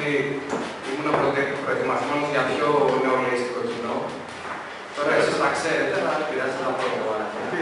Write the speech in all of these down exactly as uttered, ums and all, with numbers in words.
ότι ήμουν προετοιμασμένος για πιο νεολαιστικό κοινό. Τώρα εσείς τα ξέρετε, αλλά δεν πειράζει να πω εγώ.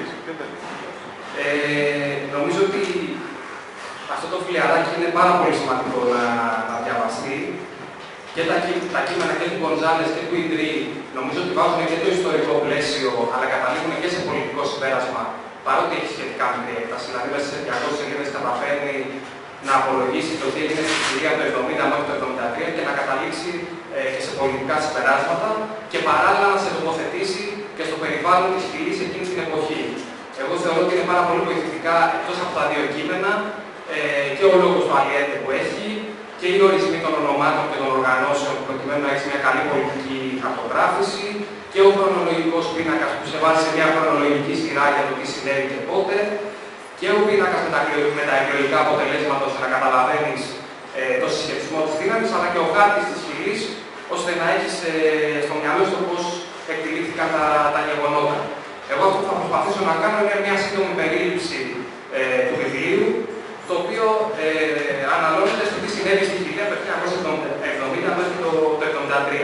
Ε, νομίζω ότι αυτό το φιλιαράκι είναι πάρα πολύ σημαντικό να, να διαβαστεί. Και τα, τα κείμενα και του Γκοντζάλες και του Ιντρί νομίζω ότι βάζουν και το ιστορικό πλαίσιο, αλλά καταλήγουν και σε πολιτικό συμπέρασμα, παρότι έχει σχετικά μικρή έκταση. Δηλαδή, μέσα σε διακόσιες σελίδες καταφέρνει να απολογίσει το τι έγινε στη Συρία το εβδομήντα μέχρι το εβδομήντα τρία και να καταλήξει ε, και σε πολιτικά συμπεράσματα και παράλληλα να σε τοποθετήσει και στο περιβάλλον της φυλής εκείνη την εποχή. Εγώ θεωρώ ότι είναι πάρα πολύ βοηθητικά εκτός από τα δύο κείμενα ε, και ο λόγος του Αλιέντε που έχει και οι ορισμοί των ονομάτων και των οργανώσεων προκειμένου να έχει μια καλή πολιτική χαρτογράφηση και ο χρονολογικός πίνακας που σε βάζει σε μια χρονολογική σειρά για το τι συνέβη και πότε και ο πίνακας με τα, με τα εκλογικά αποτελέσματα ώστε να καταλαβαίνεις ε, το συσχετισμό της δύναμης αλλά και ο χάρτης της φυλής ώστε να έχεις ε, στο μυαλό σου πώς εκτελήθηκαν τα, τα γεγονότα. Εγώ αυτό που θα προσπαθήσω να κάνω είναι μια σύντομη περίληψη ε, του βιβλίου, το οποίο ε, αναλώνεται στο τι συνέβη στη Χιλία από το χίλια εννιακόσια εβδομήντα μέχρι το χίλια εννιακόσια εβδομήντα τρία.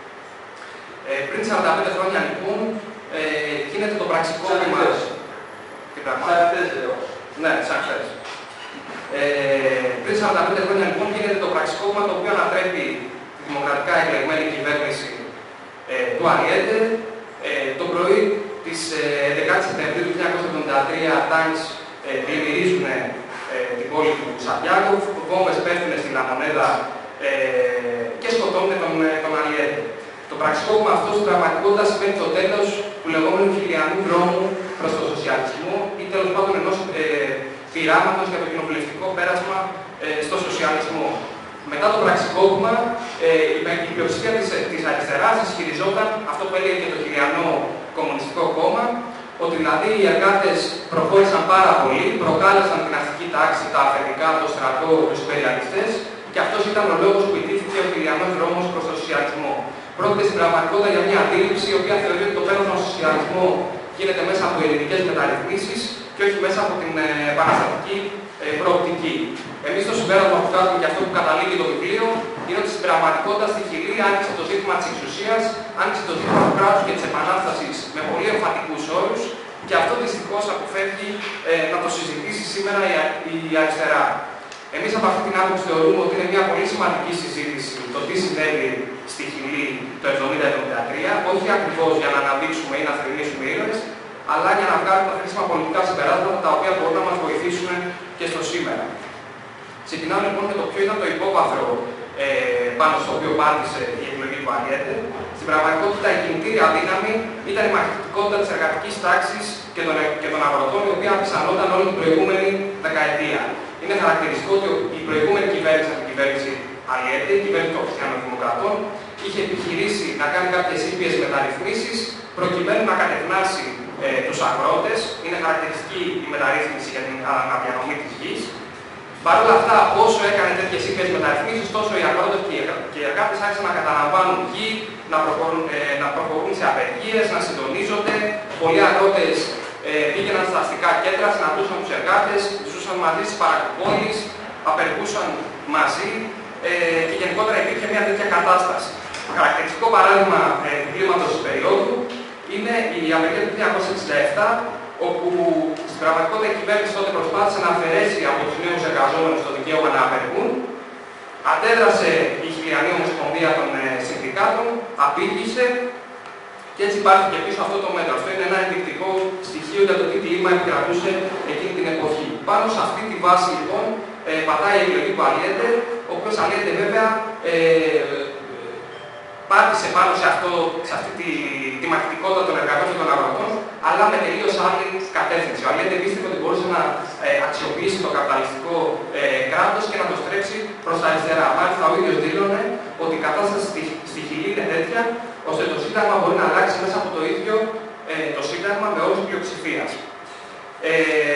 Ε, πριν σαράντα πέντε χρόνια λοιπόν ε, γίνεται το πραξικόπημα. Σαν χθες, λέω. Ναι, σαν χθες. Ε, πριν σαράντα πέντε χρόνια λοιπόν γίνεται το πραξικόπημα το οποίο ανατρέπει τη δημοκρατικά εκλεγμένη κυβέρνηση ε, του Αλιέντε. Ε, το πρωί της έντεκατης Σεπτεμβρίου του χίλια εννιακόσια εβδομήντα τρία Times ε, πλημμυρίζουν ε, την πόλη του Σαντιάγκο, βόμβες πέφτουν στη Λαμονέδα ε, και σκοτώνουν τον, τον Αλιέντε. Το πραξικόπημα αυτό στην πραγματικότητα σημαίνει το τέλος του λεγόμενου χιλιανού δρόμου προς τον σοσιαλισμό ή τέλος πάντων ενός ε, πειράματος για το κοινοβουλευτικό πέρασμα ε, στο σοσιαλισμό. Μετά το πραξικόπημα, ε, η πλειοψηφία της, της αριστεράς ισχυριζόταν αυτό που έλεγε και το χιλιανό Κομμουνιστικό Κόμμα, ότι δηλαδή οι εργάτες προχώρησαν πάρα πολύ, προκάλεσαν την αστική τάξη, τα αφεντικά, το στρατό, τους υπεριαλιστές και αυτός ήταν ο λόγος που ιτήθηκε ο χιλιανός δρόμος προς τον σοσιαλισμό. Πρόκειται στην πραγματικότητα για μια αντίληψη η οποία θεωρεί ότι το πέρασμα στον σοσιαλισμό γίνεται μέσα από ελληνικές μεταρρυθμίσεις και όχι μέσα από την ε, επαναστατική ε, προοπτική. Εμείς το συμπέρασμα που κάνουμε και αυτό που καταλήγει το βιβλίο είναι ότι στην πραγματικότητα στη Χιλή άνοιξε το ζήτημα της εξουσίας, άνοιξε το ζήτημα του κράτους και της επανάστασης με πολύ εμφατικούς όρους και αυτό δυστυχώς αποφεύγει ε, να το συζητήσει σήμερα η, η αριστερά. Εμείς από αυτή την άποψη θεωρούμε ότι είναι μια πολύ σημαντική συζήτηση το τι συνέβη στη Χιλή το εβδομήντα εβδομήντα τρία, όχι ακριβώς για να αναδείξουμε ή να θρηνήσουμε ήρωες, αλλά για να βγάλουμε τα χρήσιμα πολιτικά συμπεράσματα τα οποία μπορούν να μας βοηθήσουν και στο σήμερα. Ξεκινάω λοιπόν με το ποιο ήταν το υπόβαθρο ε, πάνω στο οποίο πάτησε η εκλογή του Αλιέντε. Στην πραγματικότητα η κινητήρια δύναμη ήταν η μαχητικότητα της εργατικής τάξης και των, και των αγροτών, η οποία αυξανόταν όλη την προηγούμενη δεκαετία. Είναι χαρακτηριστικό ότι η προηγούμενη κυβέρνηση, την κυβέρνηση Αλιέντε, η κυβέρνηση των χριστιανοδημοκρατών, είχε επιχειρήσει να κάνει κάποιες ήπιες μεταρρυθμίσεις προκειμένου να κατευνάσει ε, τους αγρότες. Είναι χαρακτηριστική η μεταρρύθμιση για την αναδιανομή της γης. Παρ' όλα αυτά, όσο έκανε τέτοιες ήπιες μεταρρυθμίσεις, τόσο οι αγρότες και οι εργάτες άρχισαν να καταλαμβάνουν γη, να προχωρούν, ε, να προχωρούν σε απεργίες, να συντονίζονται. Πολλοί αγρότες ε, πήγαιναν στα αστικά κέντρα, συναντούσαν τους εργάτες, ζούσαν μαζί στις παρακοπόλεις, απεργούσαν μαζί ε, και γενικότερα υπήρχε μια τέτοια κατάσταση. Χαρακτηριστικό παράδειγμα ε, του κλίματος της περίοδου είναι η απεργία του χίλια εννιακόσια εξήντα επτά, όπου στην πραγματικότητα η κυβέρνηση τότε προσπάθησε να αφαιρέσει από τους νέους εργαζόμενους το δικαίωμα να απεργούν. Αντέδρασε η Χιλιανή Ομοσπονδία των ε, Συνδικάτων, απήγησε και έτσι υπάρχει και πίσω αυτό το μέτρο. Αυτό είναι ένα ενδεικτικό στοιχείο για το τι κλίμα επικρατούσε εκείνη την εποχή. Πάνω σε αυτή τη βάση λοιπόν ε, πατάει η εκλογή του Αλιέντε, ο οποίος Αλιέντε βέβαια ε, πάτησε πάνω σε, αυτό, σε αυτή τη, τη μαχητικότητα των εργατών και των αγροτών, αλλά με τελείως άλλη κατεύθυνση. Ο Αλιέντε πίστευε ότι μπορούσε να ε, αξιοποιήσει το καπιταλιστικό ε, κράτος και να το στρέψει προς τα αριστερά. Μάλιστα, ο ίδιος δήλωνε ότι η κατάσταση στη, στη Χιλή είναι τέτοια, ώστε το Σύνταγμα μπορεί να αλλάξει μέσα από το ίδιο ε, το Σύνταγμα με όρους πλειοψηφίας. Ε,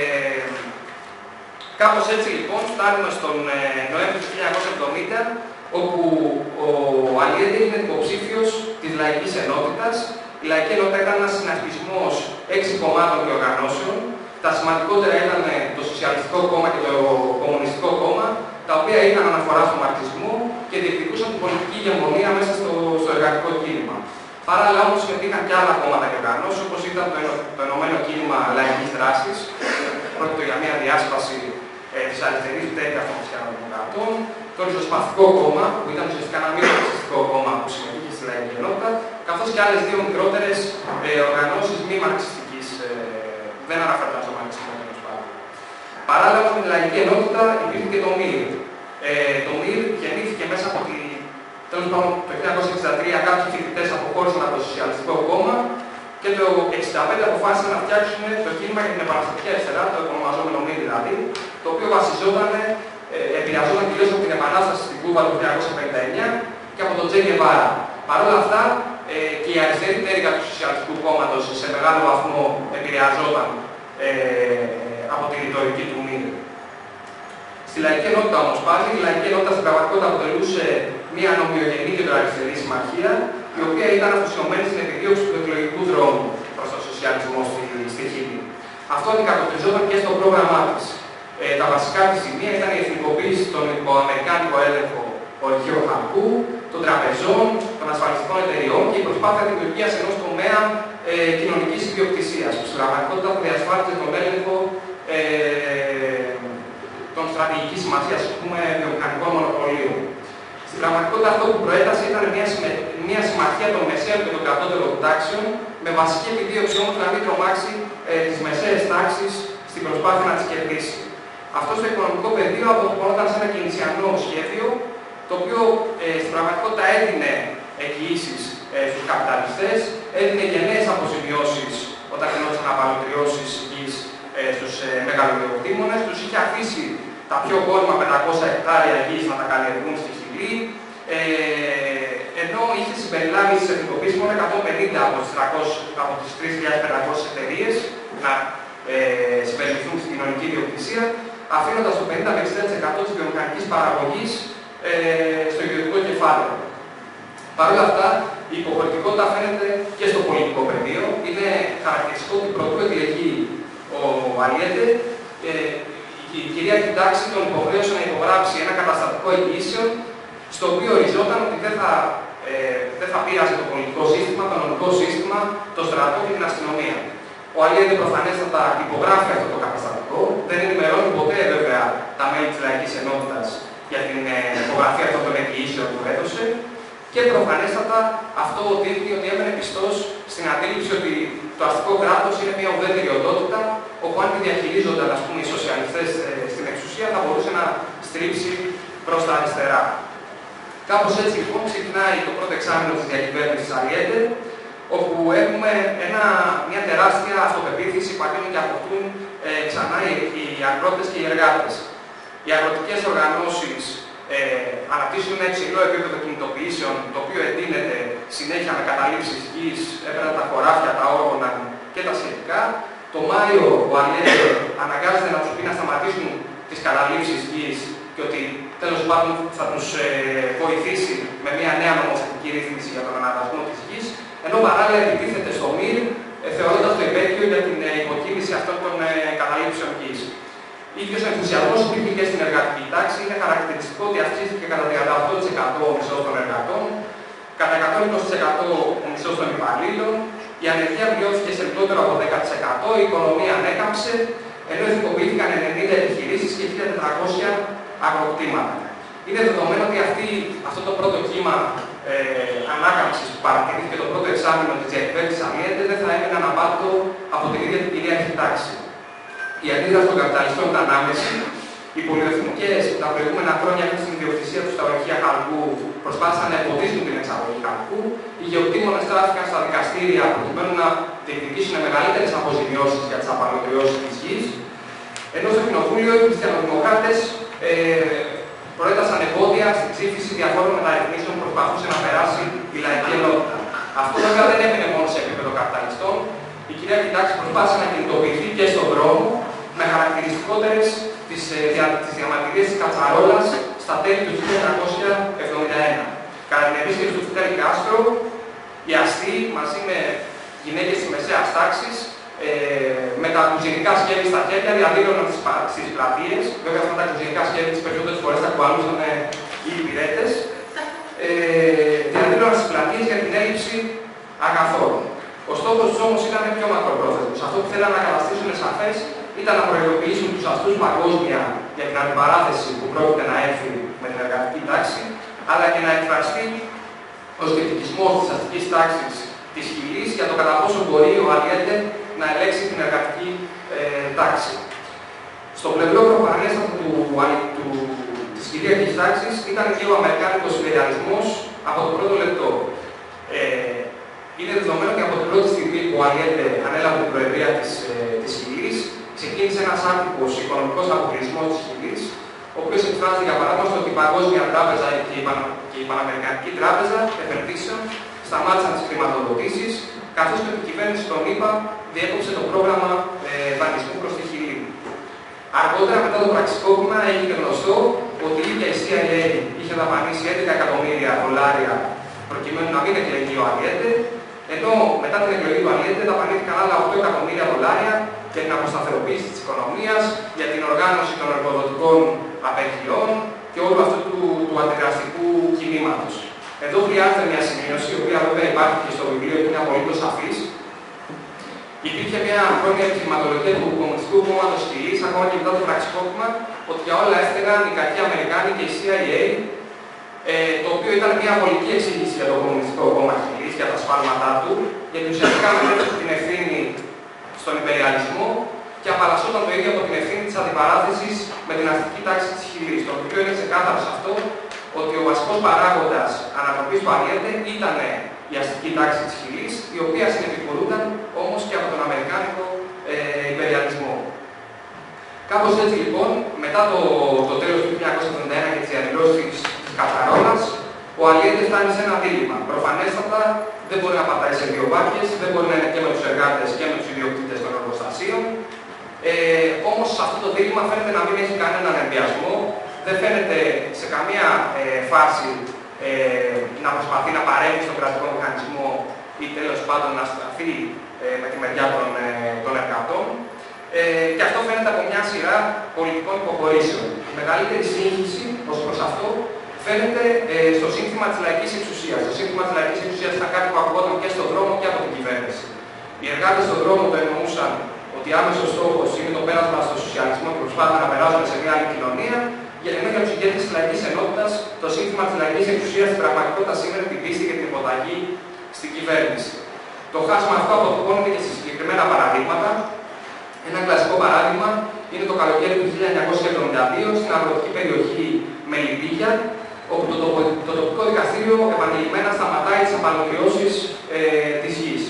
κάπως έτσι λοιπόν φτάνουμε στον ε, Νοέμβριο του χίλια εννιακόσια εβδομήντα, όπου ο Αλιέντε είναι υποψήφιος της Λαϊκής Ενότητας. Η Λαϊκή Ενότητα ήταν ένας συνασπισμός έξι κομμάτων και οργανώσεων. Τα σημαντικότερα ήταν το Σοσιαλιστικό Κόμμα και το Κομμουνιστικό Κόμμα, τα οποία είχαν αναφορά στον μαρξισμό και διεκδικούσαν ηγεμονία μέσα στο, στο εργατικό κίνημα. Παράλληλα όμως συμμετείχαν και άλλα κόμματα και οργανώσεις, όπως ήταν το, το Ενωμένο Κίνημα Λαϊκής Δράσης, πρόκειται για μια διάσπαση ε, της αριστερής πτέρυγας των Χριστιανοδημοκρατών, το Ριζοσπαστικό Κόμμα, που ήταν ουσιαστικά ένα μη ριζοσπαστικό κόμμα που συμμετείχε στη Λαϊκή Ενότητα, καθώς και άλλες δύο μικρότερες ε, οργανώσεις μη μαρξιστικής, ε, δεν αναφέρονταν στο μαρξισμό τέλος πάντων. Παράλληλα με την Λαϊκή Ενότητα υπήρχε και το ΜΥΡ. Ε, το ΜΥΡ γεννήθηκε μέσα από τη. Τέλος πάντων, το χίλια εννιακόσια εξήντα τρία κάποιοι φοιτητές αποχώρησαν από το Σοσιαλιστικό Κόμμα και το χίλια εννιακόσια εξήντα πέντε αποφάσισαν να φτιάξουν το κίνημα για την επαναστατική αριστερά, το ονομαζόμενο ΜΥΡ δηλαδή, το οποίο βασιζόταν, ε, επηρεαζόταν κυρίως από την επανάσταση στην Κούβα το χίλια εννιακόσια πενήντα εννιά και από τον Τζε Γκεβάρα. Παρ' όλα αυτά, ε, και η αριστερή πτέρυγα του Σοσιαλιστικού Κόμματος σε μεγάλο βαθμό επηρεαζόταν ε, από τη ρητορική του ΜΥΡ. Στη Λαϊκή Ενότητα όμως πάλι, η Λαϊκή Ενότητα στην πραγματικότητα αποτελούσε μια νομιογενή κεντροαριστερή συμμαχία, η οποία ήταν αφοσιωμένη στην επιδίωξη του εκλογικού δρόμου προς τον σοσιαλισμό στη, στη Χίλη. Αυτό αντικατοπτριζόταν και στο πρόγραμμά της. Ε, τα βασικά της σημεία ήταν η εθνικοποίηση των υποαμερικάνικο έλεγχο ορυχείων χαλκού, των τραπεζών, των ασφαλιστικών εταιριών και η προσπάθεια δημιουργίας ενός τομέα ε, κοινωνικής ιδιοκτησίας, που στην πραγματικότητα θα διασφάλιζε τον έλεγχο ε, των στρατηγικής σημασίας, ας πούμε, βιομηχανικών μονοπωλίων. Στην πραγματικότητα, αυτό που προέτασε ήταν μια, μια συμμαχία των μεσαίων και των κατώτερων τάξεων, με βασική επιδίωξη όμως να μην τρομάξει ε, τις μεσαίες τάξεις στην προσπάθεια να τις κερδίσει. Αυτό στο οικονομικό πεδίο αποτυπωνόταν σε ένα κινησιανό σχέδιο, το οποίο ε, στην πραγματικότητα έδινε εγγυήσεις ε, στους καπιταλιστές, έδινε γενναίες αποζημιώσεις όταν γινόντουσαν απαλωτριώσεις γης ε, στους ε, μεγαλοϊδιοκτήμονες, τους είχε αφήσει τα πιο γόνιμα πεντακόσια εκτάρια γης να τα καλλιεργούν στη Χιλή, ε, ενώ είχε συμπεριλάβει στις εθνικοποίησεις μόνο εκατόν πενήντα από τις τρεις χιλιάδες πεντακόσιες εταιρείες να ε, συμπεριληφθούν στην κοινωνική ιδιοκτησία, αφήνοντας το πενήντα με εξήντα τοις εκατό της βιομηχανικής παραγωγής ε, στο ιδιωτικό κεφάλαιο. Παρ' όλα αυτά, η υποχωρητικότητα φαίνεται και στο πολιτικό πεδίο. Είναι χαρακτηριστικό ότι πρωτού εκλεγεί ο Αλιέντε, ε, η κυρίαρχη τάξη τον υποχρέωσε να υπογράψει ένα καταστατικό εγγυήσεων, στο οποίο οριζόταν ότι δεν θα, ε, δεν θα πείραζε το πολιτικό σύστημα, το νομικό σύστημα, το στρατό και την αστυνομία. Ο Αλιέντε προφανέστατα υπογράφει αυτό το καταστατικό, δεν ενημερώνει ποτέ βέβαια τα μέλη της Λαϊκής Ενότητας για την ε, υπογραφή αυτών των εγγυήσεων που έδωσε. Και προφανέστατα αυτό δείχνει ότι έμενε πιστός στην αντίληψη ότι το αστικό κράτος είναι μια ουδέτερη οντότητα, όπου αν τη διαχειρίζονταν ας πούμε, οι σοσιαλιστές ε, στην εξουσία, θα μπορούσε να στρίψει προς τα αριστερά. Κάπως έτσι λοιπόν ξεκινάει το πρώτο εξάμηνο της διακυβέρνησης Αλιέντε, όπου έχουμε ένα, μια τεράστια αυτοπεποίθηση που αρχίζουν και αποκτούν ε, ξανά οι, οι αγρότες και οι εργάτες. Οι αγροτικές οργανώσεις ε, αναπτύσσουν ένα υψηλό επίπεδο κινητοποιήσεων, το οποίο εντείνεται συνέχεια με καταλήψεις γης, έπαιρναν τα χωράφια, τα όργανα και τα σχετικά. Το Μάιο ο Αλιέντε αναγκάζεται να τους πει να σταματήσουν τις καταλήψεις γης και ότι τέλος πάντων θα τους ε, βοηθήσει με μια νέα νομοθετική ρύθμιση για τον αναδασμό της γης, ενώ παράλληλα επιτίθεται στο ΜΥΡ, ε, θεωρώντας το υπέτειο για την ε, υποκίνηση αυτών των ε, καταλήψεων γης. Ίδιος ενθουσιασμός υπήρχε και στην εργατική τάξη. Είναι χαρακτηριστικό ότι αυξήθηκε κατά τριάντα οκτώ τοις εκατό ο μισθός των εργατών, κατά εκατόν είκοσι τοις εκατό ο μισθός των υπαλλήλων, η ανεργία μειώθηκε σε λιγότερο από δέκα τοις εκατό, η οικονομία ανέκαμψε, ενώ εθνικοποιήθηκαν ενενήντα επιχειρήσεις και χίλια τετρακόσια αγροκτήματα. Είναι δεδομένο ότι αυτή, αυτό το πρώτο κύμα ε, ανάκαμψης που παρατηρήθηκε το πρώτο εξάμηνο της διακυβέρνησης Αλιέντε δεν θα έμενε αναπάντητο από την ίδια την κυρίαρχη τάξη. Η αντίδραση των καπιταλιστών ήταν άμεση. Οι πολυεθνικές τα προηγούμενα χρόνια μέσα στην ιδιοκτησία του στα ορυχεία χαλκού προσπάθησαν να εμποδίσουν την εξαγωγή χαλκού. Οι γεωκτήμονες στράφηκαν στα δικαστήρια προκειμένου να διεκδικήσουν μεγαλύτερες αποζημιώσεις για τις απαλωτριώσεις της γης. Ενώ στο Κοινοβούλιο οι χριστιανοδημοκράτες ε, προέτασαν εμπόδια στην ψήφιση διαφόρων μεταρρυθμίσεων που προσπαθούσε να περάσει η Λαϊκή Ενότητα. Αυτό βέβαια δεν έμεινε μόνο σε επίπεδο καπιταλιστών. Η κυρίαρχη τάξη προσπάθησε να κινητοποιηθεί και στον δρόμο, με χαρακτηριστικότερες τις, δια, τις διαμαρτυρίες της Κατσαρόλας στα τέλη του χίλια εννιακόσια εβδομήντα ένα. Κατά την επίσκεψη του Φιντέλ Κάστρο, οι αστεί μαζί με γυναίκες της μεσαίας τάξης, ε, με τα κουζινικά σκεύη στα χέρια, διαδήλωναν στις πλατείες. Βέβαια, αυτά τα κουζινικά σκεύη τις περισσότερες φορές τα κουβαλούσαν οι υπηρέτες. ε, διαδήλωναν στις πλατείες για την έλλειψη αγαθών. Ο στόχος τους όμως ήταν πιο μακροπρόθεσμος. Αυτό που θέλαν να καταστήσουν σαφές ήταν να προειδοποιήσουν τους αστούς παγκόσμια για την αντιπαράθεση που πρόκειται να έρθει με την εργατική τάξη, αλλά και να εκφραστεί ο σκεπτικισμός της αστικής τάξης της Χιλής για το κατά πόσο μπορεί ο Αλιέντε να ελέγξει την εργατική ε, τάξη. Στο πλευρό προπαγανέστατο του, του, της κυρίαρχης τάξης ήταν και ο αμερικάνικος υπεριαλισμός από το πρώτο λεπτό. Ε, είναι δεδομένο και από την πρώτη στιγμή που ο Αλιέντε ανέλαβε την προεδρία της, ε, της Χιλής, ξεκίνησε ένας άτυπος οικονομικός αποκλεισμός της Χιλής, ο οποίος εκφράζεται για παράδειγμα στο ότι η Παγκόσμια Τράπεζα και η, Πανα... και η Παναμερικανική Τράπεζα Επενδύσεων σταμάτησαν τις χρηματοδοτήσεις, καθώς και η κυβέρνηση των ΗΠΑ διέκοψε το πρόγραμμα ε, δανεισμού προς τη Χιλή. Αργότερα, μετά το πραξικόπημα, έγινε γνωστό ότι η ίδια η σι άι έι είχε δαπανίσει έντεκα εκατομμύρια δολάρια προκειμένου να μην εκλεγεί ο Αλιέντε, ενώ μετά την εκλογή του Αλιέντε δαπανήθηκαν άλλα οκτώ εκατομμύρια δολάρια για την αποσταθεροποίηση της οικονομίας, για την οργάνωση των εργοδοτικών απεργιών και όλου αυτού του, του αντιδραστικού κινήματος. Εδώ χρειάζεται μια σημείωση, η οποία βέβαια υπάρχει και στο βιβλίο και είναι απολύτως σαφής. Υπήρχε μια χρόνια επιχειρηματολογία του Κομμουνιστικού Κόμματος Χιλής, ακόμα και μετά το πραξικόπημα, ότι για όλα έφταιγαν οι κακοί Αμερικάνοι και η σι άι έι, ε, το οποίο ήταν μια βολική εξήγηση για το Κομμουνιστικό Κόμμα Χιλής, για τα σφάλματά του, γιατί ουσιαστικά μετέφερε την ευθύνη στον υπεριαλισμό και απαλλασσόταν το ίδιο από την ευθύνη της αντιπαράθεσης με την αστική τάξη της Χιλής. Το οποίο είναι ξεκάθαρο σε αυτό ότι ο βασικός παράγοντας ανατροπής του Αλιέντε ήταν η αστική τάξη της Χιλής, η οποία συνεπικουρούνταν όμως και από τον Αμερικάνικο ε, υπεριαλισμό. Κάπως έτσι λοιπόν, μετά το, το τέλος του χίλια εννιακόσια εβδομήντα ένα και τις διαδηλώσεις της Καταρόλας, ο Αλιέντε φτάνει σε ένα δίλημμα. Προφανέστατα δεν μπορεί να πατάει σε δύο βάρκες, δεν μπορεί να είναι και με τους εργάτες και με τους ιδιοκτήτες των εργοστασίων. Ε, όμως σε αυτό το δίλημμα φαίνεται να μην έχει κανέναν ενδιασμό, δεν φαίνεται σε καμία ε, φάση ε, να προσπαθεί να παρέμβει στον κρατικό μηχανισμό ή τέλος πάντων να σταθεί ε, με τη μεριά των, ε, των εργατών. Ε, και αυτό φαίνεται από μια σειρά πολιτικών υποχωρήσεων. Η μεγαλύτερη σύγχυση ως προς αυτό φαίνεται ε, στο σύνθημα της λαϊκής εξουσίας. Το σύνθημα της λαϊκής εξουσίας ήταν κάτι που ακουγόταν και στον δρόμο και από την κυβέρνηση. Οι εργάτες στον δρόμο το εννοούσαν ότι άμεσος στόχος είναι το πέρασμα στο σοσιαλισμό και προσπάθησαν να περάσουν σε μια άλλη κοινωνία. Για την για τους ηγέτες της λαϊκής ενότητας, το σύνθημα της λαϊκής εξουσίας στην πραγματικότητα σήμερα την πίστη και την υποταγή στην κυβέρνηση. Το χάσμα αυτό αποτυπώνεται και σε συγκεκριμένα παραδείγματα. Ένα κλασικό παράδειγμα είναι το καλοκαίρι του χίλια εννιακόσια εβδομήντα δύο στην αγροτική περιοχή Μελιπήγια, όπου το, τοπο, το τοπικό δικαστήριο επανειλημμένα σταματάει τις απαλωτριώσεις ε, της γης.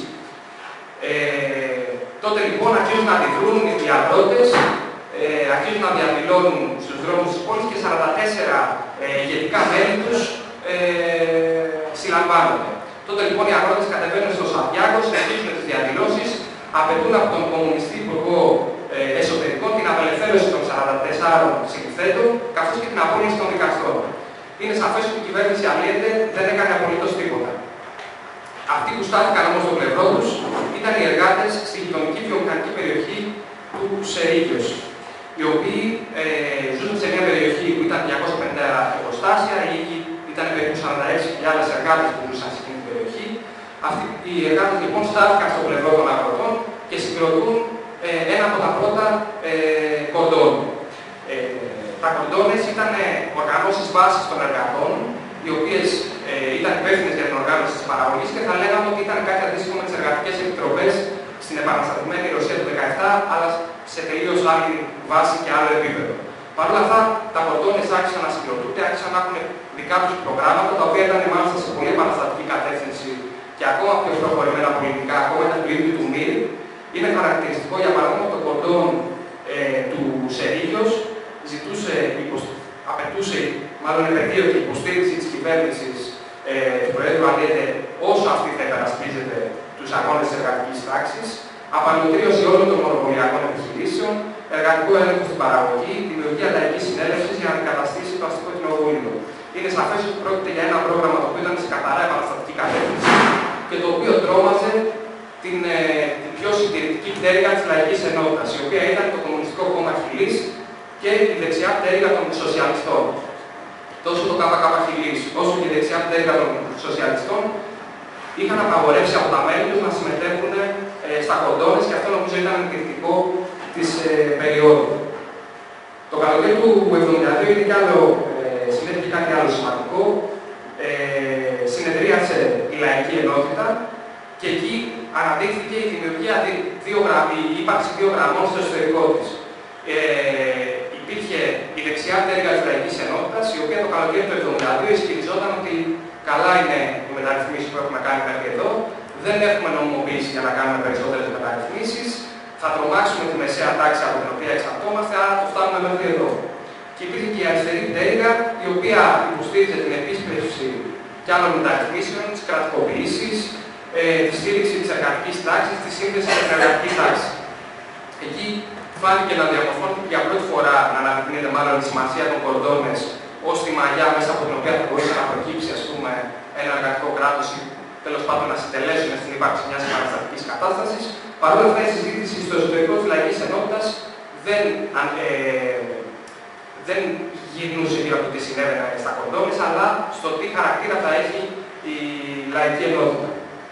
Ε, τότε λοιπόν αρχίζουν να αντιδρούν οι αγρότες, ε, αρχίζουν να διαδηλώνουν στους δρόμους της πόλης και σαράντα τέσσερα ε, ηγετικά μέλη τους ε, συλλαμβάνονται. Τότε λοιπόν οι αγρότες κατεβαίνουν στο Σαντιάγκο, συνεχίζουν τις διαδηλώσεις, απαιτούν από τον Κομμουνιστή Υπουργό ε, Εσωτερικών την απελευθέρωση των σαράντα τεσσάρων συλληφθέντων, καθώς και την απόλυση των δικαστών. Είναι σαφές ότι η κυβέρνηση Αλιέντε δεν έκανε απολύτως τίποτα. Αυτοί που στάθηκαν όμως στο πλευρό τους ήταν οι εργάτες στη γειτονική βιομηχανική περιοχή του Σερίγιος, οι οποίοι ε, ζουν σε μια περιοχή που ήταν διακόσια πενήντα εργοστάσια, οι ίδιοι ήταν περίπου σαράντα έξι χιλιάδες εργάτες που ζούσαν σε εκείνη την περιοχή. Αυτοί οι εργάτες λοιπόν στάθηκαν στο πλευρό των αγροτών και συγκροτούν ε, ένα από τα πρώτα ε, κορδόν. Ε, τα κορδόνες ήταν οργανώσεις βάσης των εργατών, οι οποίες ε, ήταν υπεύθυνες για την οργάνωση της παραγωγής και θα λέγαμε ότι ήταν κάτι αντίστοιχο με τις εργατικές επιτροπές στην επαναστατημένη Ρωσία του δεκαεπτά, αλλά σε τελείως άλλη βάση και άλλο επίπεδο. Παρ' όλα αυτά, τα κορδόνες άρχισαν να συγκροτούνται, άρχισαν να έχουν δικά τους προγράμματα, τα οποία ήταν μάλιστα σε πολύ επαναστατική κατεύθυνση και ακόμα πιο προχωρημένα πολιτικά, ακόμα ήταν του ίδιου του Μύρ. Είναι χαρακτηριστικό για παράδειγμα το κορδόν ε, του Σερίγιος ζητούσε, απαιτούσε, μάλλον επαιτείωτη υποστήριξη της κυβέρνησης ε, του Προέδρου Αλιέντε όσο αυτή θα υπερασπίζεται τους αγώνες της εργατικής τάξης, απαλωτρίωση όλων των μονοπωλιακών επιχειρήσεων, εργατικό έλεγχο στην παραγωγή, δημιουργία λαϊκής συνέλευσης για να αντικαταστήσει το αστικό κοινοβούλιο. Είναι σαφές ότι πρόκειται για ένα πρόγραμμα το οποίο ήταν σε καθαρά επαναστατική κατεύθυνση και το οποίο τρόμαζε την, ε, την πιο συντηρητική πτέρυγα της λαϊκής ενότητας, η οποία ήταν το Κομμουνιστικό Κόμμα Χιλής και η δεξιά πτέρυγα των σοσιαλιστών. τόσο το ΚΚΧ όσο και η δεξιά πτέρυγα των σοσιαλιστών είχαν απαγορεύσει από τα μέλη τους να συμμετέχουν ε, στα κοντόνες και αυτό νομίζω ήταν κριτικό της ε, περίοδου. Το καλοκαίρι του εβδομήντα δύο είναι κι άλλο, ε, συνέβη κάτι άλλο σημαντικό. Ε, συνεδρίασε η Λαϊκή Ενότητα και εκεί αναδείχθηκε η δημιουργία δύο γραμμών, η ύπαρξη δύο γραμμών στο εσωτερικό της. Ε, υπήρχε η δεξιά πτέρυγα της Λαϊκής Ενότητας, η οποία το καλοκαίρι του εβδομήντα δύο ισχυριζόταν ότι καλά είναι οι μεταρρυθμίσεις που έχουμε κάνει μέχρι εδώ, δεν έχουμε νομιμοποίηση για να κάνουμε περισσότερες μεταρρυθμίσεις, θα τρομάξουμε τη μεσαία τάξη από την οποία εξαρτώμαστε, άρα το φτάνουμε μέχρι εδώ. Και υπήρχε και η αριστερή πτέρυγα, η οποία υποστήριζε την επίσπευση κι άλλων μεταρρυθμίσεων, τις κρατικοποιήσεις, ε, τη στήριξη της εργατικής τάξης, τη σύνδεση με την εργατική τάξη. Εκεί φάνηκε να διαμορφώνεται για πρώτη φορά να αναδεικνύεται μάλλον η σημασία των κορδόνες ως τη μαγιά μέσα από την οποία θα μπορούσε να προκύψει ας πούμε, ένα εργατικό κράτος ή τέλος πάντων να συντελέσουν στην ύπαρξη μιας επαναστατικής κατάστασης. Παρ' όλα αυτά, η συζήτηση στο εσωτερικό της Λαϊκής Ενότητας δεν, ε, δεν γυρνούσε γύρω από το τι συνέβαινε στα κορδόνες, αλλά στο τι χαρακτήρα θα έχει η Λαϊκή Ενότητα.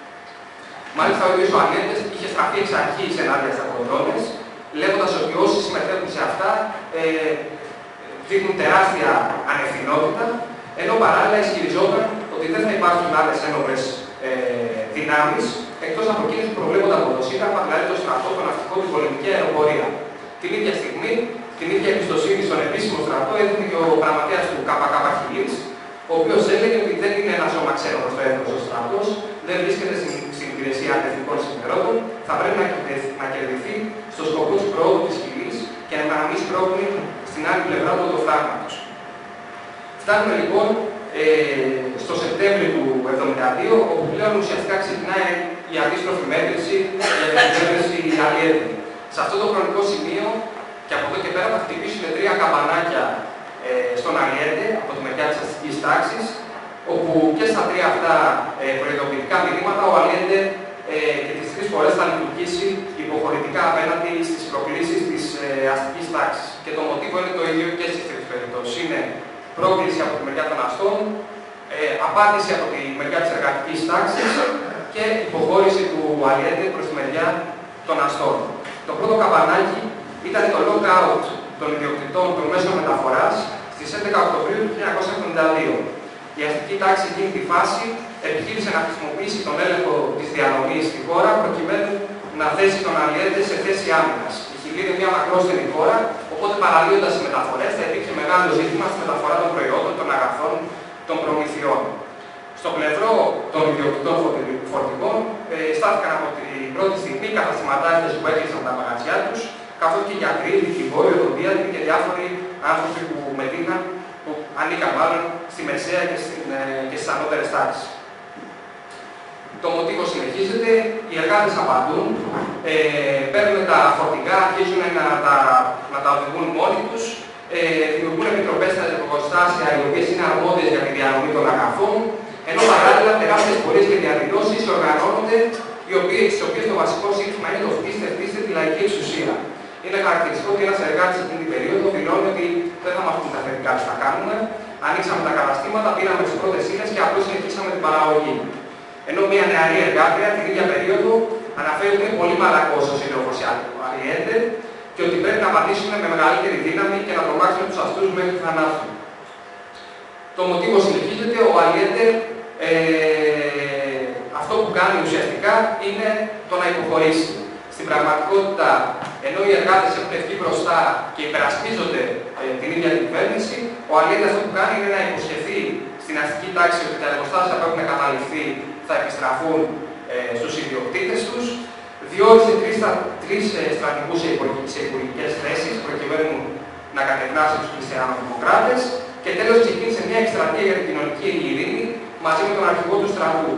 Μάλιστα, ο ίδιος ο Αλιέντες είχε στραφεί εξ αρχής ενάντια στα κορδόνες, λέγοντας ότι όσοι συμμετέχουν σε αυτά ε, δείχνουν τεράστια ανευθυνότητα, ενώ παράλληλα ισχυριζόταν ότι δεν θα υπάρχουν άλλες ένοπλες ε, δυνάμεις εκτός από εκείνες που προβλέπονται από το Σύνταγμα, δηλαδή το στρατό, το ναυτικό, την πολεμική αεροπορία. Την ίδια στιγμή, την ίδια εμπιστοσύνη στον επίσημο στρατό έδινε και ο γραμματέας του ΚΚΧ, ο οποίος έλεγε ότι δεν είναι ένα σώμα ξένο προς το έθνος ο στρατός, δεν βρίσκεται στην υπηρεσία εθνικών συμφερόντων, θα πρέπει να κερδιθεί στο σκοπό της προόδου της φυλής και να μην σπρώχνει στην άλλη πλευρά του οδοφράγματος. Φτάνουμε λοιπόν ε, στο Σεπτέμβριο του χίλια εννιακόσια εβδομήντα δύο, όπου πλέον ουσιαστικά ξεκινάει η αντίστροφη μέτρηση για την μέτρηση Αλιέντε. Σε αυτό το χρονικό σημείο και από εδώ και πέρα θα χτυπήσουν τρία καμπανάκια ε, στον Αλιέντε από τη μεριά της αστικής τάξης, όπου και στα τρία αυτά ε, προειδοποιητικά μηνύματα ο Αλιέντε ε, και τις τρεις φορές θα λειτουργήσει υποχωρητικά απέναντι στις προκλήσεις της ε, αστικής τάξης. Και το μοτίβο είναι το ίδιο και στις τρεις περιπτώσεις. Είναι πρόκληση από τη μεριά των αστών, ε, απάντηση από τη μεριά της εργατικής τάξης και υποχώρηση του Αλιέντε προς τη μεριά των αστών. Το πρώτο καμπανάκι ήταν το lockout των ιδιοκτητών των μέσων μεταφοράς στις έντεκα Οκτωβρίου του χίλια εννιακόσια εβδομήντα δύο. Η αστική τάξη εκείνη τη φάση επιχείρησε να χρησιμοποιήσει τον έλεγχο της διανομής στη χώρα προκειμένου να θέσει τον Αλιέντε σε θέση άμυνας. Η Χιλή είναι μια μακρόστενη χώρα, οπότε παραλύοντας οι μεταφορές θα υπήρχε μεγάλο ζήτημα στη μεταφορά των προϊόντων, των αγαθών, των προμηθειών. Στο πλευρό των ιδιοκτητών φορτηγών ε, στάθηκαν από την πρώτη στιγμή καταστηματάρχες που έκλεισαν τα μαγαζιά τους, καθώς και γιατροί, δικηγόροι, οδοντίατροι και διάφοροι άνθρωποι που μετήχαν, που ανήκαν μάλλον στη μεσαία και, στην, ε, και στις ανώτερες τάξεις. Το μοτίβο συνεχίζεται, οι εργάτες απαντούν, ε, παίρνουν τα φορτηγά, αρχίζουν να τα, να τα οδηγούν μόνοι τους, ε, δημιουργούν επιτροπές στα εργοστάσια, οι οποίες είναι αρμόδιες για τη διανομή των αγαθών, ενώ παράλληλα τεράστιες πορείες και διαδηλώσεις οργανώνονται, τις οποίες το βασικό σύνθημα είναι το φτύστε, φτύστε τη λαϊκή εξουσία. Είναι χαρακτηριστικό ότι ένας εργάτης εκείνη την περίοδο δηλώνει ότι δεν θα μας πούν τα θετικά τι θα κάνουμε, ανοίξαμε τα καταστήματα, πήραμε τις πρώτες ύλες και απλώς συνεχίσαμε την παραγωγή. Ενώ μια νεαρή εργάτρια την ίδια περίοδο αναφέρει ότι είναι πολύ μαλακός ο σύντροφος Αλιέντε και ότι πρέπει να πατήσουν με μεγαλύτερη δύναμη και να τρομάξουν τους αστούς μέχρι θανάτου. Το μοτίβο συνεχίζεται, ο Αλιέντε ε, αυτό που κάνει ουσιαστικά είναι το να υποχωρήσει. Στην πραγματικότητα, ενώ οι εργάτες έχουν βγει μπροστά και υπερασπίζονται ε, την ίδια την κυβέρνηση, ο Αλιέντε αυτό που κάνει είναι να υποσχεθεί στην αστική τάξη ότι τα εργοστάσια που έχουν καταληφθεί θα επιστραφούν ε, στους ιδιοκτήτες τους. Διόρισε τρεις, τρεις ε, στρατηγούς σε υπουργικές θέσεις προκειμένου να κατευνάσει τους χριστιανοδημοκράτες και τέλος ξεκίνησε μια εκστρατεία για την κοινωνική ειρήνη μαζί με τον αρχηγό του στρατού.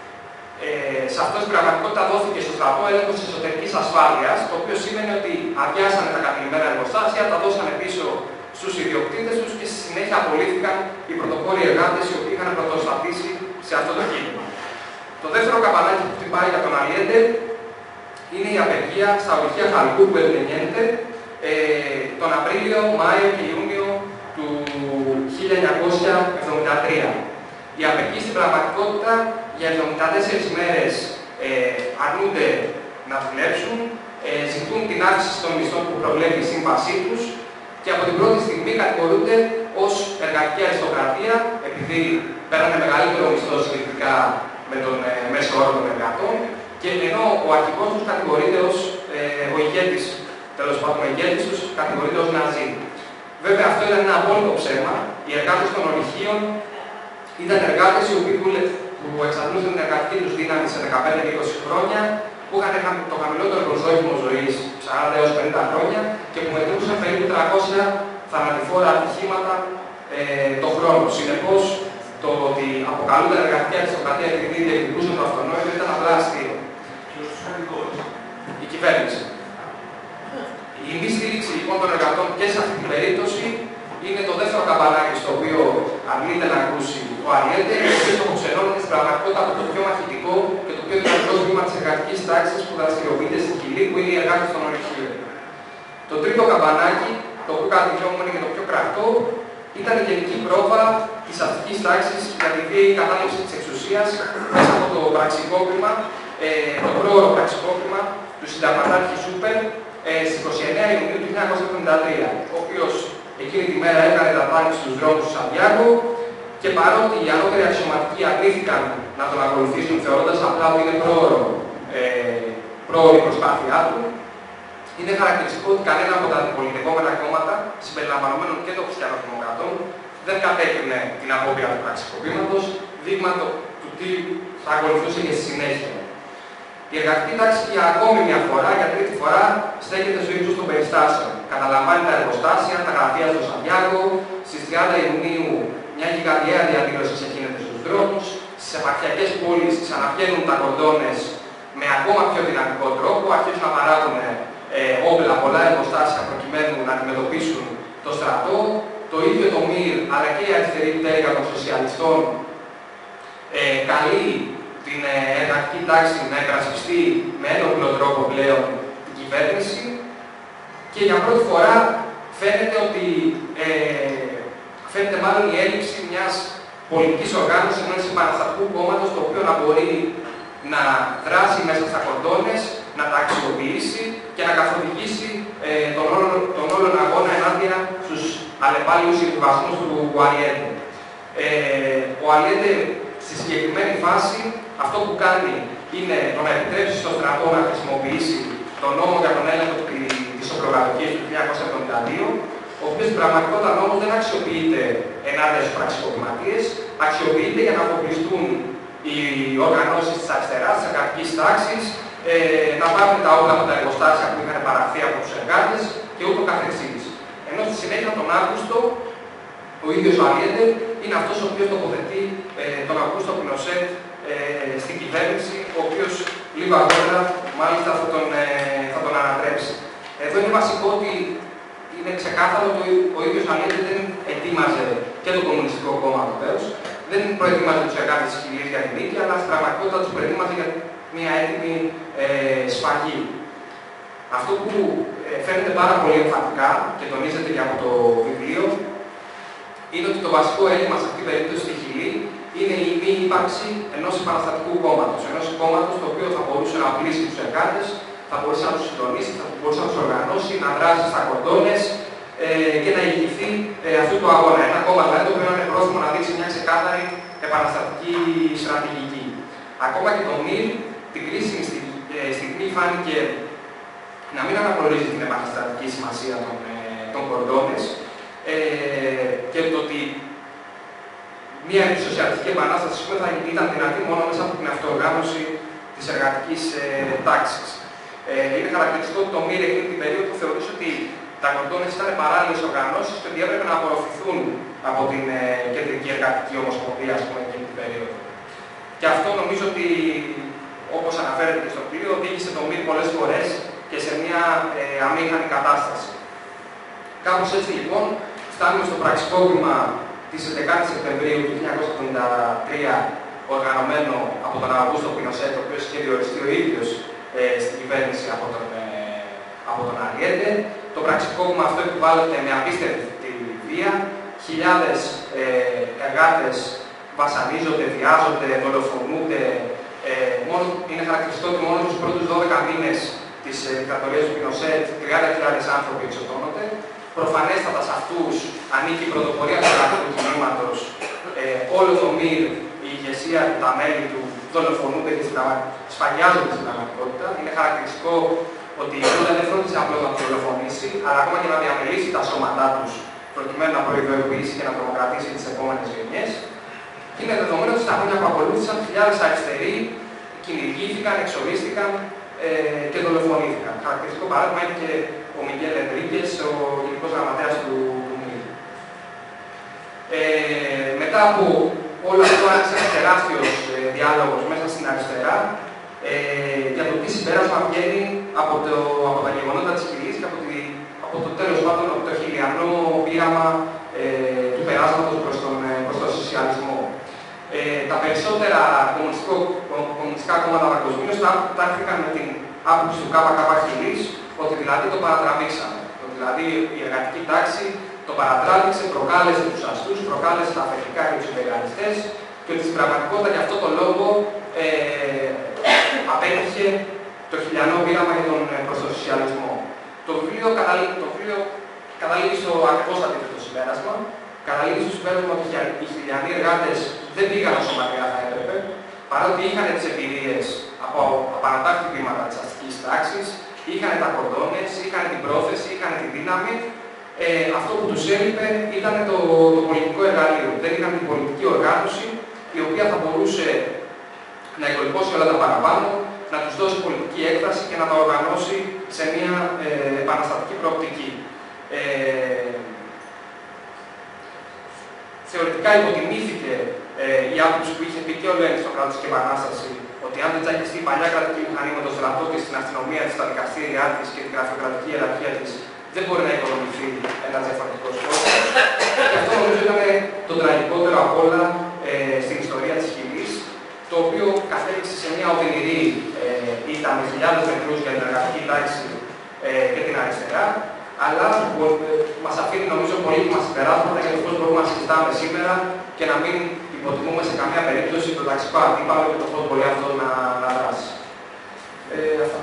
Ε, σε αυτό στην πραγματικότητα δόθηκε στο στρατό έλεγχος της εσωτερικής ασφάλειας, το οποίο σημαίνει ότι αδειάσανε τα κατηλημένα εργοστάσια, τα δώσανε πίσω στους ιδιοκτήτες τους και στη συνέχεια απολύθηκαν οι πρωτοπόροι εργάτες οι οποίοι είχαν πρωτοστατήσει σε αυτό το κίνημα. Το δεύτερο καμπανάκι που χτυπάει για τον Αλιέντε είναι η απεργία στα ορυχεία χαλκού που ευνενιέται ε, τον Απρίλιο, Μάιο και Ιούνιο του χίλια χίλια εννιακόσια εβδομήντα τρία. Οι απεργοί στην πραγματικότητα για εβδομήντα τέσσερις μέρες ε, αρνούνται να δουλέψουν, ε, ζητούν την αύξηση των μισθών που προβλέπει η σύμβασή τους και από την πρώτη στιγμή κατηγορούνται ως εργατική αριστοκρατία, επειδή πέρανε μεγαλύτερο μισθό σχετικά με τον ε, μέσο όρο των εργατών, και ενώ ο αρχηγός τους κατηγορείται ως ε, ο ηγέτης, τέλος πάντων ο ηγέτης τους κατηγορείται ως Ναζί. Βέβαια αυτό ήταν ένα απόλυτο ψέμα. Οι εργάτες των ορυχείων ήταν εργάτες οι οποίοι που εξαντλούσαν την εργατική τους δύναμη σε δεκαπέντε με είκοσι χρόνια, που είχαν το χαμηλότερο προσδόκιμο ζωής, σαράντα έως πενήντα χρόνια, και που μετρούσαν περίπου τριακόσια θανατηφόρα ατυχήματα ε, το χρόνο. Συνεπώς, το ότι αποκαλούνται εργατική αριστοκρατία επειδή διεκδικούσαν το αυτονόητο ήταν απλά αστείο. Ποιος τους κατηγόρησε? Η κυβέρνηση. Η μη στήριξη λοιπόν των εργατών και σε αυτή την περίπτωση είναι το δεύτερο καμπανάκι στο οποίο αρνείται να ακούσει ο Αλιέντε, το οποίο το αποξενώνεται στην πραγματικότητα από το πιο μαχητικό και το πιο δυνατό τμήμα της εργατικής τάξης που δραστηριοποιείται στην Χιλή, που είναι οι εργάτες των ορυχείων. Το τρίτο καμπανάκι, το οποίο κατά τη γνώμη μου είναι και το πιο κρατό, ήταν η γενική πρόβα της αστικής τάξης για τη βίαιη κατάληψη της εξουσίας μέσα από το πραξικόπημα, ε, το πρόωρο πραξικόπημα του συνταγματάρχη Σούπερ ε, στις είκοσι εννέα Ιουνίου του χίλια εννιακόσια εβδομήντα τρία, ο οποίος εκείνη τη μέρα έκανε τα τάξη στους δρόμους του Σαντιάγκο και παρότι οι ανώτεροι αξιωματικοί αρνήθηκαν να τον ακολουθήσουν θεωρώντας απλά ότι είναι πρόωρο, ε, πρόωρη προσπάθειά του, είναι χαρακτηριστικό ότι κανένα από τα αντιπολιτευόμενα κόμματα, συμπεριλαμβανομένων και των χριστιανοδημοκρατών, δεν κατέκρινε την απόπειρα του πραξικοπήματος, δείγμα το, του τι θα ακολουθούσε και στη συνέχεια. Η εργατική τάξη για ακόμη μια φορά, για τρίτη φορά, στέκεται στο ύψος των περιστάσεων. Καταλαμβάνει τα εργοστάσια, τα γραφεία στο Σαντιάγκο, στις τριάντα Ιουνίου μια γιγαντιαία διαδήλωση ξεκίνησε στους δρόμους, στις επαρχιακές πόλεις ξαναβγαίνουν τα κοντώνες με ακόμα πιο δυναμικό τρόπο, αρχίζουν να παράγουν ε, όπλα, πολλά εργοστάσια προκειμένου να αντιμετωπίσουν το στρατό. Το ίδιο το ΜΥΡ, αλλά και η αριστερή πτέρυγα των σοσιαλιστών ε, καλεί την ε, εργατική τάξη να υπερασπιστεί με ένοπλο τρόπο πλέον την κυβέρνηση και για πρώτη φορά φαίνεται ότι ε, φαίνεται μάλλον η έλλειψη μιας πολιτικής οργάνωσης ενός επαναστατικού κόμματος, το οποίο να μπορεί να δράσει μέσα στα κορδόνες, να τα αξιοποιήσει και να καθοδηγήσει ε, τον, όλο, τον όλον αγώνα ενάντια στους αλλεπάλληλους συμβιβασμούς του Αλιέντε. Ε, ο Αλιέντε στη συγκεκριμένη φάση αυτό που κάνει είναι το να επιτρέψει στον στρατό να χρησιμοποιήσει τον νόμο για τον έλεγχο της οπλοκρατορικής του χίλια εννιακόσια εβδομήντα δύο, ο οποίος στην πραγματικότητα νόμος δεν αξιοποιείται ενάντια στους πραξικοπηματίες, αξιοποιείται για να αποκλειστούν οι οργανώσεις της αριστεράς, της εργατικής τάξης, ε, να πάρουν τα όπλα από τα εργοστάσια που είχαν παραχθεί από τους εργάτες και ούτω καθεξής. Ενώ στη συνέχεια τον Αύγουστο, ο ίδιος ο Αλιέντε είναι αυτός ο οποίος τοποθετεί ε, τον Αυγούστο Πινοσέτ ε, στην κυβέρνηση, ο οποίος λίγο αργότερα μάλιστα θα τον, ε, θα τον ανατρέψει. Εδώ είναι βασικό ότι είναι ξεκάθαρο ότι ο ίδιος Αλιέντε δεν ετοίμαζε και το Κομμουνιστικό Κόμμα βεβαίως, δεν προετοίμαζε τους εργάτες της Χιλής για την νίκη, αλλά στην πραγματικότητα τους προετοίμαζε για μια έτοιμη ε, σφαγή. Αυτό που ε, φαίνεται πάρα πολύ εμφατικά και τονίζεται και από το βιβλίο είναι ότι το βασικό έλλειμμα σε αυτή την περίπτωση στη Χιλή είναι η μη ύπαρξη ενός επαναστατικού κόμματος. Ενός κόμματος το οποίο θα μπορούσε να πλήσει τους εργάτες, θα μπορούσε να τους συντονίσει, θα μπορούσε να τους οργανώσει, να δράσει στα κορδόνες ε, και να ηγηθεί ε, αυτού του αγώνα. Ένα κόμμα δηλαδή το οποίο είναι πρόθυμο να δείξει μια ξεκάθαρη επαναστατική στρατηγική. Ακόμα και το ΜΥΡ την κρίσιμη στιγμή φάνηκε να μην αναγνωρίζει την επαναστατική σημασία των, ε, των κορδόνες ε, και το ότι μια σοσιαλιστική επανάσταση θα ήταν δυνατή μόνο μέσα από την αυτοοργάνωση της εργατικής ε, τάξης. Ε, είναι χαρακτηριστικό ότι το ΜΥΡ εκείνη την περίοδο θεωρούσε ότι τα κορδόνες ήταν παράλληλες οργανώσεις και ότι έπρεπε να απορροφηθούν από την ε, κεντρική εργατική ομοσπονδία, ας πούμε, εκείνη την περίοδο. Και αυτό νομίζω ότι, όπως αναφέρεται και στο πλοίο, οδήγησε το ΜΥΡ πολλές φορές και σε μια ε, αμήχανη κατάσταση. Κάπως έτσι λοιπόν, φτάνουμε στο πραξικόπημα της έντεκα Σεπτεμβρίου του χίλια εννιακόσια εβδομήντα τρία, οργανωμένο από τον Αυγούστο Πινοσέτ, ο οποίος είχε διοριστεί ο ίδιος ε, στην κυβέρνηση από τον, ε, από τον Αλιέντε. Το πραξικόπημα αυτό επιβάλλεται με απίστευτη βία χιλιάδες ε, εργάτες βασανίζονται, βιάζονται, δολοφονούνται. Ε, μόνο, είναι χαρακτηριστικό ότι μόνο τους πρώτους δώδεκα μήνες της ε, δικτατορίας του Πινοσέτ τριάντα χιλιάδες άνθρωποι εξωτώνονται. Προφανέστατα σε αυτούς ανήκει η πρωτοπορία του εργατικού κινήματος. Ε, όλο το ΜΥΡ, η ηγεσία του, τα μέλη του δολοφονούνται και σφαγιάζονται στην πραγματικότητα. Είναι χαρακτηριστικό ότι η Χούντα δεν φρόντισε απλώς να τους δολοφονήσει, αλλά ακόμα και να διαμελήσει τα σώματά τους προκειμένου να προειδοποιήσει και να τρομοκρατήσει τις επόμενες γενιές. Και είναι δεδομένο ότι στα χρόνια που ακολούθησαν χιλιάδες αριστεροί κυνηγήθηκαν, εξορίστηκαν ε, και δολοφονήθηκαν. Χαρακτηριστικό παράδειγμα είναι και ο Μιγγέλ Ενρίκες, ο γενικός γραμματέας του, του ΜΥΡ. Ε, μετά από όλο αυτό άρχισε ένας τεράστιος ε, διάλογος μέσα στην αριστερά ε, για το τι συμπέρασμα βγαίνει από, το, από τα γεγονότα της Χιλής και από, τη, από το τέλος πάντων από το χιλιανό πείραμα ε, του περάσματος προς τον, προς τον σοσιαλισμό. Ε, τα περισσότερα κομμουνιστικά κόμματα παγκοσμίως τάχθηκαν με την άποψη του ΚΚ Χιλής ότι δηλαδή το παρατραβήξαμε. Ότι δηλαδή η εργατική τάξη το παρατράβηξε, προκάλεσε τους αστούς, προκάλεσε τα αφεντικά και τους υπεριαλιστές και ότι στην πραγματικότητα για αυτό τον λόγο ε, απέτυχε το χιλιανό πείραμα για τον προς τον σοσιαλισμό. Το βιβλίο, καταλή, το βιβλίο καταλήγει στο ακριβώς αντίθετο συμπέρασμα. Καταλήγει στο συμπέρασμα ότι οι χιλιανοί εργάτες δεν πήγαν όσο μακριά θα έπρεπε, παρότι είχαν τις εμπειρίες από απανατάχτη βήματα της αστικής τάξης, είχαν τα κορδόνες, είχαν την πρόθεση, είχαν τη δύναμη. Ε, αυτό που τους έλειπε ήταν το, το πολιτικό εργαλείο. Δεν είχαν την πολιτική οργάνωση, η οποία θα μπορούσε να εγκολπώσει όλα τα παραπάνω, να τους δώσει πολιτική έκταση και να τα οργανώσει σε μια ε, επαναστατική προοπτική. Ε, Θεωρητικά υποτιμήθηκε ε, η άποψη που είχε πει και ο Λένιν στο κράτος και επανάσταση, ότι αν δεν τσακιστεί η παλιά κρατική μηχανή με το στρατό και στην αστυνομία της, στα δικαστήριά της και την γραφειοκρατική ιεραρχία της, δεν μπορεί να οικονομηθεί ένας διαφορετικός κόσμος. Και αυτό νομίζω ήταν το τραγικότερο απ' όλα ε, στην ιστορία της Χιλής, το οποίο κατέληξε σε μια οδυνηρή ε, ήττα με χιλιάδες νεκρούς για την εργατική τάξη ε, και την αριστερά, αλλά μας αφήνει νομίζω πολύτιμα συμπεράσματα για το πώς μπορούμε να συζητάμε σήμερα και να μην υποτιμούμε σε καμία περίπτωση το ταξικό αντίπαλο και το πώς μπορεί αυτό να, να δράσει. Ε, αυτά.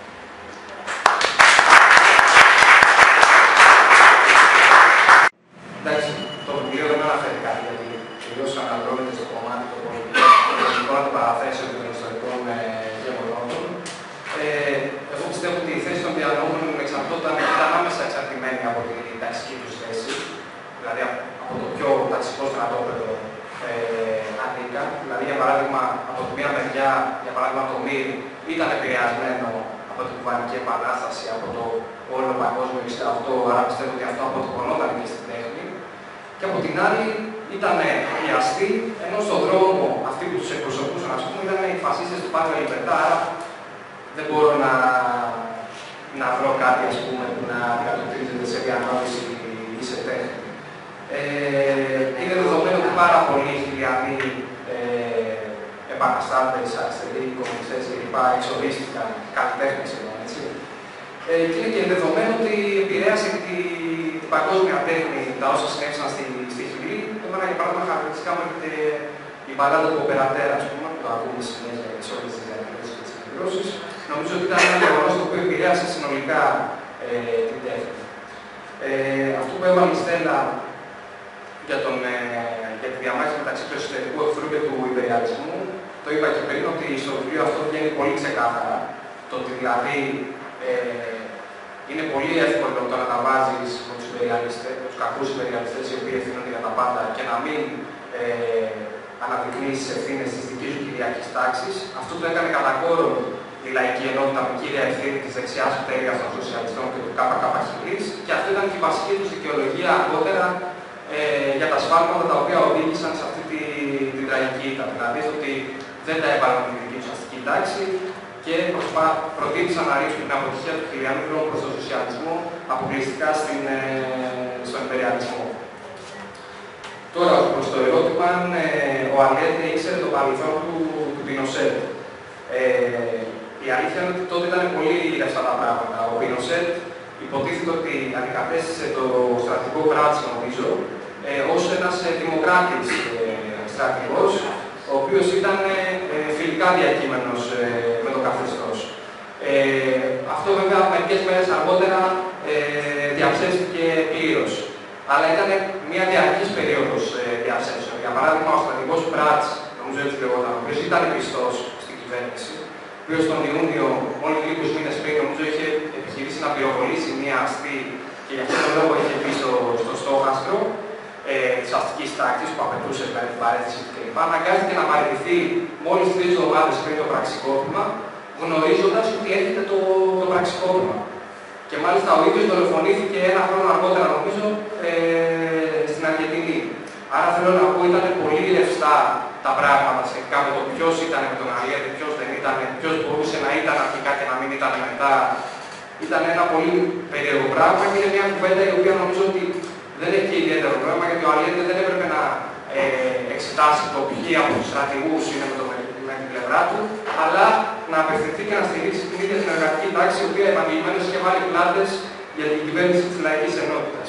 Εντάξει, το βιβλίο δεν αναφέρει κάτι γιατί τελείως αναδρώνεται στο κομμάτι των πολιτικών παραθέσεων και των ιστορικών γεγονότων. Ε, εγώ πιστεύω ότι η θέση των διανοούμενων εξαρτώταν ήταν άμεσα εξαρτημένη από την ταξική τους θέση, δηλαδή από το πιο ταξικό στρατόπεδο ε, ανήκαν. Δηλαδή, για παράδειγμα, από τη μία μεριά, για παράδειγμα, το ΜΥΡ ήταν επηρεασμένο από την Κουβανική Επανάσταση, από το όλο παγκόσμιο εξήντα οκτώ, άρα πιστεύω ότι αυτό αποτυπωνόταν και στην τέχνη. Και από την άλλη, ήταν οι αστεί, ενώ στον δρόμο αυτοί που τους εκπροσωπούσαν, ας πούμε, ήταν οι φασίστες του Πάτρε Λιμπερτά, άρα δεν μπορώ να, να βρω κάτι, ας πούμε, που να αντικατοπτρίζεται σε διανόηση ή σε τέχνη. Ε, είναι δεδομένο ότι πάρα πολλοί χιλιανοί ε, επαναστάτες, αριστεροί, κομμουνιστές κλπ. Εξορίστηκαν, καλλιτέχνες εδώ, έτσι. Ε, και είναι και δεδομένο ότι επηρέασε την τη παγκόσμια τέχνη τα όσα συνέβησαν στη, στη Χιλή. Εμένα, για παράδειγμα, χαρακτηριστικά μου έρχεται η μπαλάντα του Οπερατέρα, ας πούμε, το ακούμε συνέχεια σε όλες τις διακριτές και τις εκδηλώσεις. Νομίζω ότι ήταν ένα γεγονός το οποίο επηρέασε συνολικά ε, την τέχνη. Ε, αυτό που έβαλε η Στέλλα για, τον, ε, για τη διαμάχη μεταξύ του εσωτερικού εχθρού και του υπεριαλισμού, το είπα και πριν ότι στο βιβλίο αυτό βγαίνει πολύ ξεκάθαρα. Το ότι δηλαδή ε, είναι πολύ εύκολο το να τα βάζεις με τους υπεριαλιστές, τους κακούς υπεριαλιστές οι οποίοι ευθύνονται για τα πάντα και να μην ε, αναδεικνύεις τις ευθύνες της δικής σου κυριακής τάξης. Αυτό το έκανε κατά κόρον η λαϊκή ενότητα με κύρια ευθύνη της δεξιάς πτέρυγας των σοσιαλιστών και του ΚΚ Χιλής, και αυτό ήταν και η βασική τους δικαιολογία αργότερα ε, για τα σφάλματα τα οποία οδήγησαν σε αυτή τη, την τραγική ήττα. Δηλαδή ότι δεν τα έβαλαν τη δική τους αστική τάξη και προτίμησαν να ρίξουν την αποτυχία του χιλιανού δρόμου προς τον σοσιαλισμό αποκλειστικά στην, ε, στον υπεριαλισμό. Τώρα, προς το ερώτημα αν ε, ο Αλιέντε ήξερε το παρελθόν του, του Πινοσέτ. Ε, η αλήθεια είναι ότι τότε ήταν πολύ ρευστά τα πράγματα. Ο Πινοσέτ υποτίθεται ότι αντικατέστησε το στρατηγικό κράτος, νομίζω, ε, ένας ε, δημοκράτης ε, στρατηγός, ο οποίος ήταν ε, φιλικά διακείμενος ε, με το καθεστώς. Ε, αυτό βέβαια μερικές μέρες αργότερα ε, διαψεύστηκε πλήρως. Αλλά ήταν μια διαρκής περίοδος ε, διαψεύσεων. Για παράδειγμα, ο στρατηγός Πράτς, νομίζω έτσι λεγόταν, ο οποίος ήταν πιστός στην κυβέρνηση, ο οποίος τον Ιούνιο, μόλις λίγους μήνες πριν, νομίζω είχε επιχειρήσει να πυροβολήσει μια αστή και γι' αυτόν τον λόγο είχε μπει στο, στο στόχαστρο ε, της αστικής τάξης που απαιτούσε δηλαδή, την παρέθεση κλπ. Αναγκάστηκε να παραιτηθεί μόλις τρεις εβδομάδες πριν το πραξικόπημα, γνωρίζοντας ότι έρχεται το, το πραξικόπημα. Και μάλιστα ο ίδιος δολοφονήθηκε ένα χρόνο αργότερα, νομίζω, ε, στην Αργεντινή. Άρα θέλω να πω, ήταν πολύ ρευστά τα πράγματα σχετικά με το ποιος ήταν με τον Αλιέντε, ποιος δεν ήταν, ποιος μπορούσε να ήταν αρχικά και να μην ήταν μετά. Ήταν ένα πολύ περίεργο πράγμα και είναι μια κουβέντα η οποία νομίζω ότι δεν έχει και ιδιαίτερο πρόβλημα, γιατί ο Αλιέντε δεν έπρεπε να ε, εξετάσει το ποιοι από τους στρατηγούς είναι με, το, με την πλευρά του, αλλά να απευθυνθεί και να στηρίξει την ίδια την εργατική τάξη, η οποία επανειλημμένως είχε βάλει πλάτες για την κυβέρνηση της Λαϊκής Ενότητας.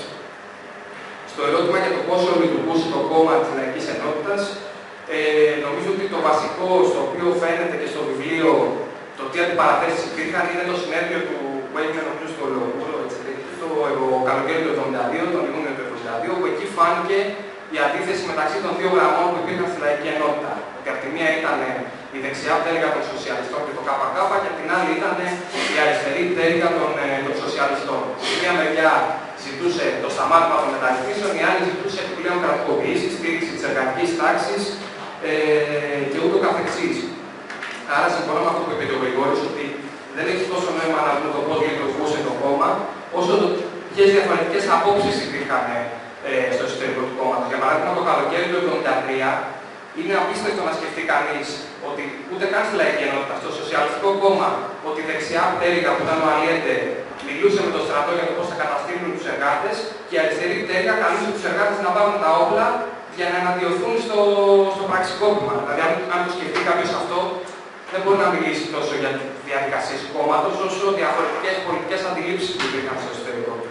Στο ερώτημα για το πόσο λειτουργούσε το κόμμα της Λαϊκής Ενότητας, ε, νομίζω ότι το βασικό στο οποίο φαίνεται και στο βιβλίο το τι αντιπαραθέσεις υπήρχαν είναι το συνέδριο του που έγινε νομίζω στο Λογούρο, το, το καλοκαίρι του εβδομήντα δύο, τον Ιούνιο του εβδομήντα δύο, όπου εκεί φάνηκε η αντίθεση μεταξύ των δύο γραμμών που υπήρχαν στη Λαϊκή Ενότητα. Ότι από τη μία ήταν η δεξιά πτέρυγα των σοσιαλιστών και το ΚΚ, και από την άλλη ήταν η αριστερή πτέρυγα των, των σοσιαλιστών. Στη μία μεριά ζητούσε το σταμάτημα των μεταρρυθμίσεων, η άλλη ζητούσε επιπλέον κρατικοποίηση, στήριξη της εργατικής τάξης ε, και ούτω καθεξής. Άρα συμφωνώ με αυτό που είπε και ο Γρηγόρης, ότι δεν έχει τόσο νόημα να δούμε το πώς λειτουργούσε το κόμμα, όσο το ποιες διαφορετικές απόψεις υπήρχαν ε, στο εσωτερικό του κόμματος. Για παράδειγμα, το καλοκαίρι του εβδομήντα τρία είναι απίστευτο να σκεφτεί κανείς ότι ούτε καν στη Λαϊκή Ενότητα, στο Σοσιαλιστικό Κόμμα, ότι η δεξιά πτέρυγα που ήταν ο Αλιέντε μιλούσε με τον στρατό για το πώς θα καταστήλουν τους εργάτες και η αριστερή πτέρυγα καλούσε τους εργάτες να πάρουν τα όπλα για να εναντιωθούν στο, στο πραξικόπημα. Δηλαδή, αν, αν το σκεφτεί κάποιος αυτό, δεν μπορεί να μιλήσει τόσο για διαδικασίες του κόμματος, όσο διαφορετικές πολιτικές αντιλήψεις που υπήρχαν στο εσωτερικό του.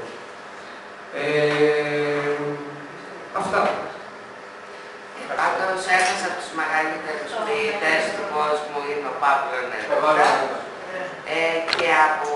Ε, αυτά. Πάντως, ένας από τους μεγαλύτερους ποιητές του κόσμου είναι ο Παύλο Νερούδα. Ε, και από